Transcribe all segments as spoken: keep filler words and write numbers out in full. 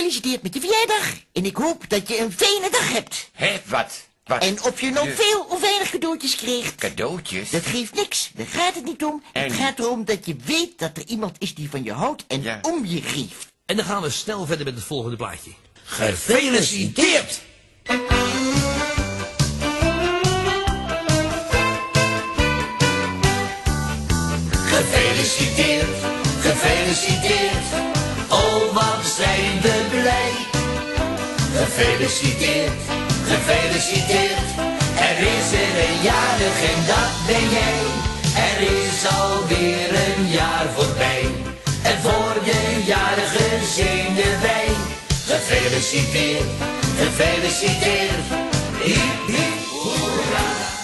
gefeliciteerd met je verjaardag. En ik hoop dat je een fijne dag hebt. Hé, wat? Wat? En of je nog Je- veel of weinig cadeautjes kreeg. Cadeautjes? Dat geeft niks. Daar gaat het niet om. En- Het gaat erom dat je weet dat er iemand is die van je houdt en Ja. om je geeft. En dan gaan we snel verder met het volgende plaatje. Gefeliciteerd! Gefeliciteerd, gefeliciteerd, oh wat zijn we blij. Gefeliciteerd, gefeliciteerd, er is er een jarig en dat ben jij. Er is alweer een jaar voorbij, en voor de jarige zingen wij. Gefeliciteerd, gefeliciteerd, hiep hiep hoera.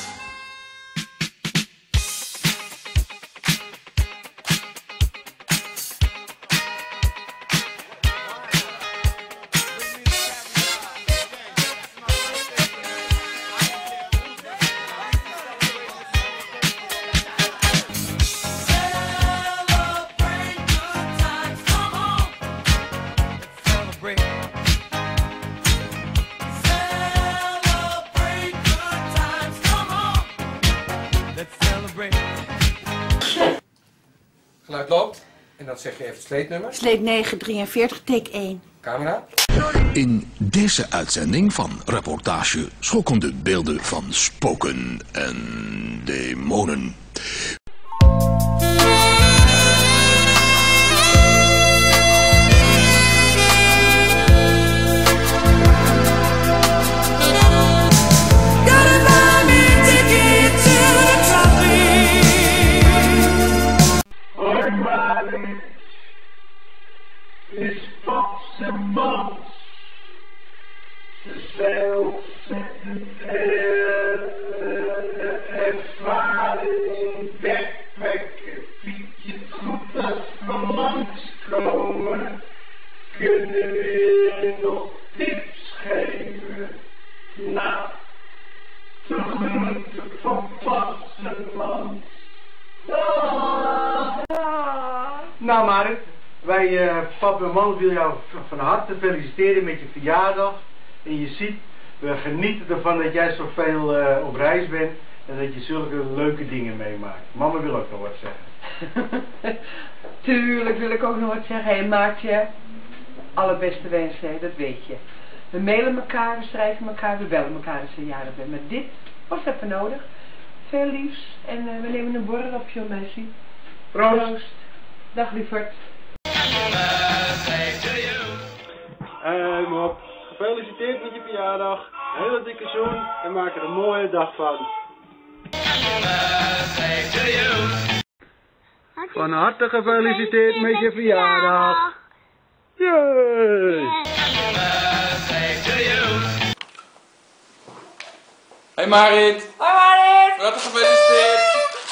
Geluid loopt. En dan zeg je even het sleetnummer. Sleet negen drieënveertig, take één. Camera. In deze uitzending van reportage schokkende beelden van spoken en demonen. Is pops en bons. Ze zijn ontzettend ervaring wegwekken. Pietje goed als we langskomen. Kunnen we nog tips geven? Nou, de groente van Passenmans. Nou Marit, wij, uh, pap en man, wil jou van harte feliciteren met je verjaardag. En je ziet, we genieten ervan dat jij zoveel uh, op reis bent en dat je zulke leuke dingen meemaakt. Mama wil ook nog wat zeggen. Tuurlijk wil ik ook nog wat zeggen. Hé hey, Maartje, allerbeste wensen, hè, dat weet je. We mailen elkaar, we schrijven elkaar, we bellen elkaar als je jarig bent. Maar dit was even nodig. Veel liefs en uh, we nemen een borrel op je meisje. Proost. Proost. Dag lieverd. En op, gefeliciteerd met je verjaardag. Een hele dikke zoen en maak er een mooie dag van. Van harte gefeliciteerd met je verjaardag. Yay! Hey Marit. Hoi Marit. Wat gefeliciteerd.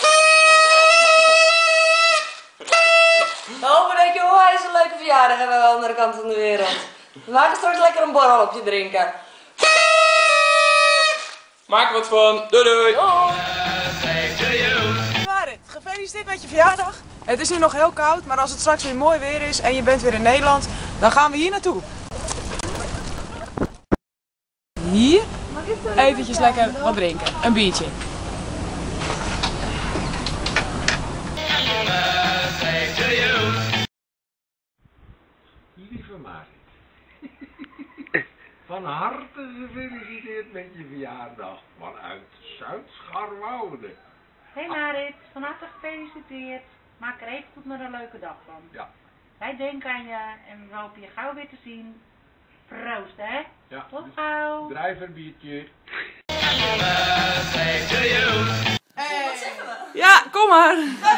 We hopen dat je onwijs een leuke verjaardag hebben aan de andere kant van de wereld. We maken straks lekker een borrel op je drinken. Maak er wat van. Doei doei. Marit, gefeliciteerd met je verjaardag. Het is nu nog heel koud, maar als het straks weer mooi weer is en je bent weer in Nederland, dan gaan we hier naartoe. Hier eventjes lekker wat drinken. Een biertje. Lieve Marit, van harte gefeliciteerd met je verjaardag vanuit Zuid-Scharwoude. Hey Marit, van harte gefeliciteerd. Maak er even goed maar een leuke dag van. Ja. Wij denken aan je en we hopen je gauw weer te zien. Proost hè. Ja. Tot gauw. Drijverbiertje. Ja, kom maar.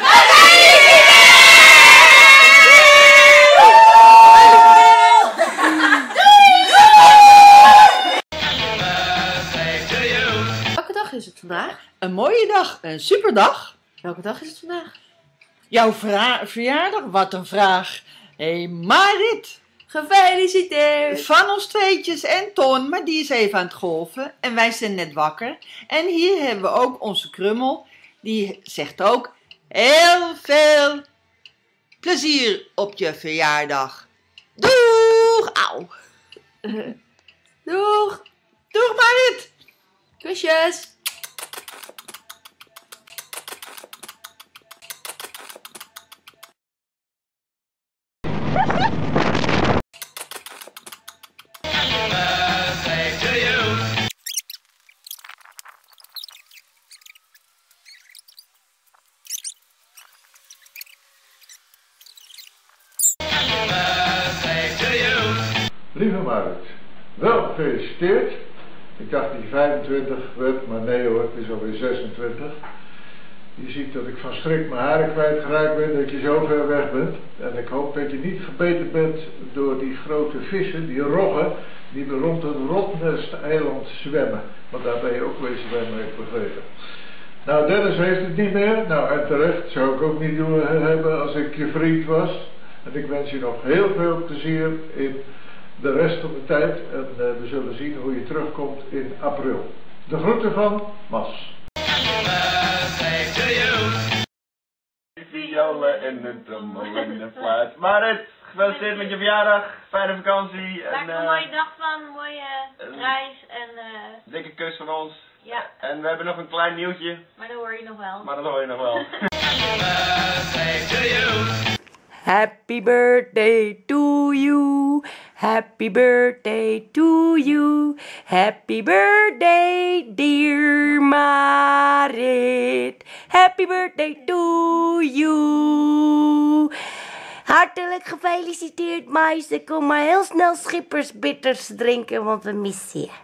Welke dag is het vandaag? Een mooie dag, een superdag. Welke dag is het vandaag? Jouw verjaardag? Wat een vraag. Hé hey, Marit. Gefeliciteerd! Van ons tweetjes en Ton, maar die is even aan het golven. En wij zijn net wakker. En hier hebben we ook onze Krummel. Die zegt ook heel veel plezier op je verjaardag. Doeg! Auw! Doeg! Doeg Marit! Kusjes! Lieve Marit, wel gefeliciteerd. Ik dacht dat je vijfentwintig werd, maar nee hoor, het is alweer zesentwintig. Je ziet dat ik van schrik mijn haren kwijtgeraakt ben, dat je zo ver weg bent. En ik hoop dat je niet gebeten bent door die grote vissen, die roggen, die rond het Rotnest-eiland zwemmen. Want daar ben je ook wezen zwemmen, heb ik begrepen. Nou, Dennis heeft het niet meer. Nou, en terecht, zou ik ook niet doen hebben als ik je vriend was. En ik wens je nog heel veel plezier in de rest van de tijd. En uh, we zullen zien hoe je terugkomt in april. De groeten van Mas. Violen en de trommel en de fluit. Marit, gefeliciteerd met je verjaardag. Fijne vakantie. Maak er een mooie dag van, een mooie reis en... Uh... Dikke kus van ons. Ja. En we hebben nog een klein nieuwtje. Maar dat hoor je nog wel. Maar dat hoor je nog wel. Happy birthday to you. Happy birthday to you. Happy birthday, dear Marit. Happy birthday to you. Hartelijk gefeliciteerd, meisje. Kom maar heel snel schippersbitters drinken, want we missen je.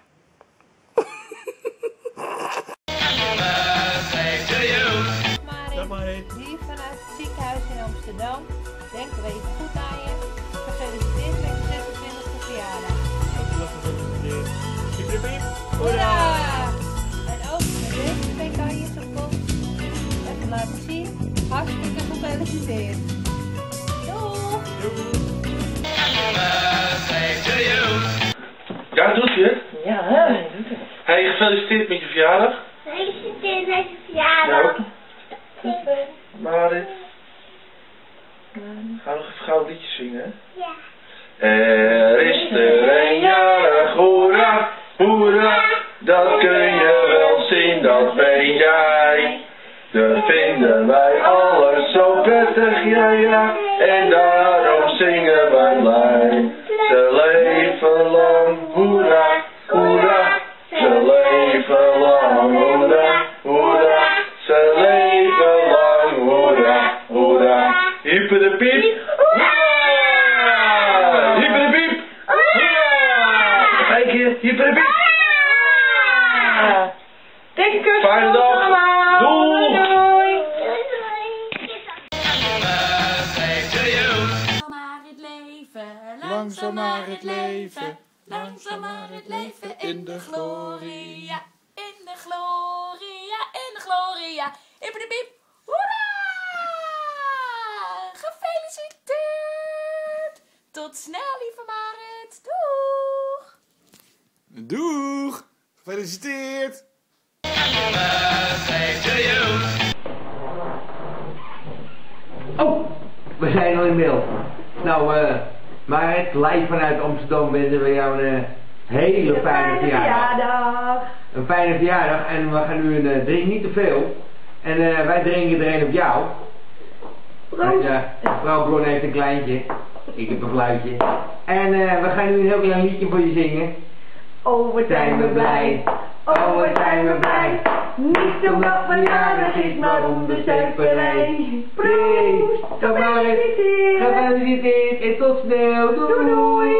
Dag Marit. Hier vanuit het ziekenhuis in Amsterdam. Denken we even goed aan je. Gefeliciteerd met je zesentwintigste verjaardag. Hartelijk gefeliciteerd. Piep, piep, piep. Hoera! En ook met deze twee kanjes op kop. Even laten zien. Hartstikke gefeliciteerd. Doeg! Ja, dat doet je. Ja, hè? Doet het. Hey, gefeliciteerd met je verjaardag. Gefeliciteerd met je verjaardag. Ja, Marit. Ga nog even gauw een liedje zingen, hè? Ja. Er is er een jarig, hoera, hoera, dat kun je wel zien, dat ben jij. Dat vinden wij alles zo prettig, ja ja, en daarom zingen wij blij. Ze leven lang, hoera, hoera, ze leven lang, hoera, hoera, ze leven lang, hoera, hoera. Hyper de piep. Hoera! Hyper de piep. Hoera! Nog een keer. Hyper de piep. Hoera! Dikke kus. Fijne dag. Doei. Langzaam maar het leven, langzaam maar het leven in de gloria, in de gloria, in de gloria, in de piep, hoera! Gefeliciteerd! Tot snel, lieve Marit, doeg! Doeg! Gefeliciteerd! Oh, we zijn al in beeld. Nou, eh... Uh, Marit, live vanuit Amsterdam wensen we jou een uh, hele fijne, fijne verjaardag. verjaardag. Een fijne verjaardag en we gaan nu een uh, drink niet te veel. En uh, wij drinken er een op jou. En, uh, vrouw Blon heeft een kleintje. Ik heb een fluitje. En uh, we gaan nu een heel klein liedje voor je zingen. Oh, wat zijn we blij. Oh, wat zijn we blij. Niet omdat we jarig is, maar om de zuiverij. Proost, gefeliciteerd. Gefeliciteerd en tot snel. Doei doei.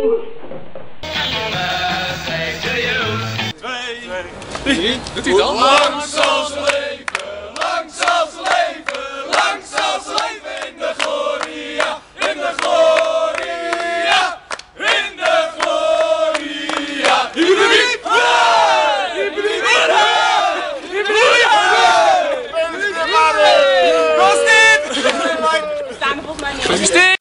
Twee, doet u dan? Lang zal ze leven, lang zal ze leven, lang zal ze leven in de gloria, in de gloria, in de gloria. Hiep, We staan er volgens mij niet. Gefeliciteerd!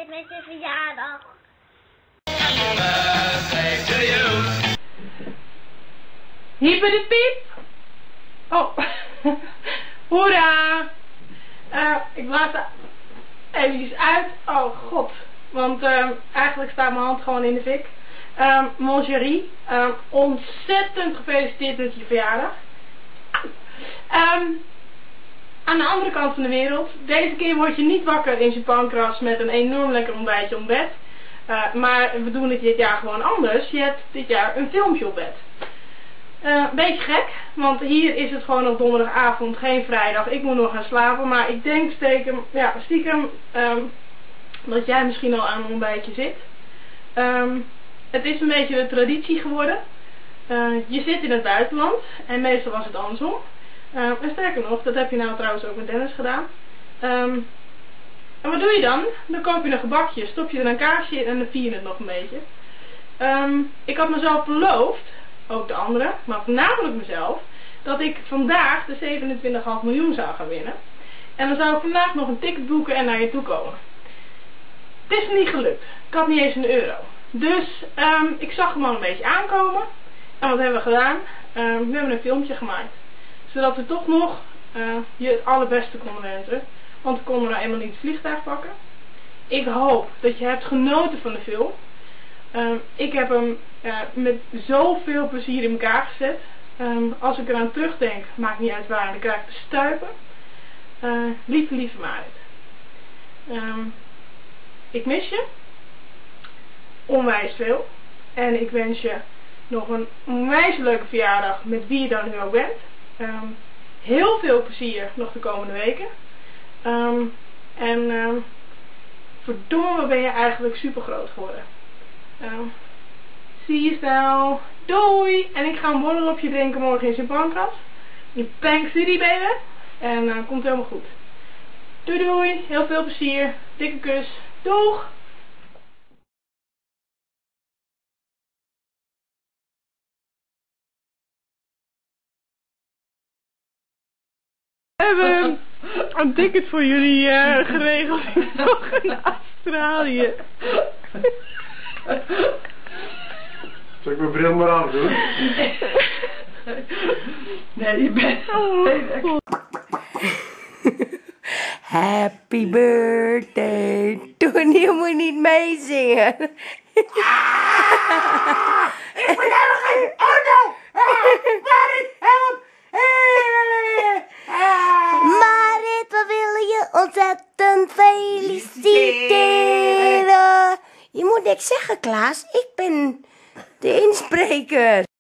gefeliciteerd met je verjaardag. Hyper de piep. Oh. Hoera. Uh, ik laat er even uit. Oh god. Want uh, eigenlijk staat mijn hand gewoon in de fik. Um, Mon chéri. Um, ontzettend gefeliciteerd met je verjaardag. Um, aan de andere kant van de wereld. Deze keer word je niet wakker in zijn pankras met een enorm lekker ontbijtje op bed. Uh, maar we doen het dit jaar gewoon anders. Je hebt dit jaar een filmpje op bed. Een uh, beetje gek, want hier is het gewoon op donderdagavond, geen vrijdag. Ik moet nog gaan slapen, maar ik denk stiekem, ja, stiekem um, dat jij misschien al aan een ontbijtje zit. Um, het is een beetje de traditie geworden. Uh, je zit in het buitenland en meestal was het andersom. Uh, en sterker nog, dat heb je nou trouwens ook met Dennis gedaan. Um, en wat doe je dan? Dan koop je een gebakje, stop je er een kaarsje in en dan vier je het nog een beetje. Um, ik had mezelf beloofd, ook de anderen, maar voornamelijk mezelf, dat ik vandaag de zevenentwintig komma vijf miljoen zou gaan winnen. En dan zou ik vandaag nog een ticket boeken en naar je toe komen. Het is niet gelukt. Ik had niet eens een euro. Dus um, ik zag hem al een beetje aankomen. En wat hebben we gedaan? Um, we hebben een filmpje gemaakt. Zodat we toch nog uh, je het allerbeste konden wensen. Want we konden nou eenmaal niet het vliegtuig pakken. Ik hoop dat je hebt genoten van de film. Um, ik heb hem uh, met zoveel plezier in elkaar gezet. Um, als ik eraan terugdenk, maakt niet uit waar, dan krijg ik de stuipen. Uh, lieve, lieve Marit. Um, ik mis je. Onwijs veel. En ik wens je nog een onwijs leuke verjaardag met wie je dan nu ook bent. Um, heel veel plezier nog de komende weken. Um, en um, verdomme ben je eigenlijk super groot geworden. Um, zie je snel. Doei! En ik ga een borrelopje drinken morgen in zijn pankras. In Pank City, baby. En uh, komt helemaal goed. Doei doei! Heel veel plezier. Dikke kus. Doeg! We hebben een ticket voor jullie uh, geregeld. Nog in Australië. Zal ik mijn bril maar afdoen? Nee, je bent... Oh, Happy birthday. Toen je moet niet meezingen. Ik moet helemaal geen... Oh nee! Marit, help! Marit, we willen je ontzettend feliciteren. Je moet niks zeggen, Klaas. Ik ben de inspreker.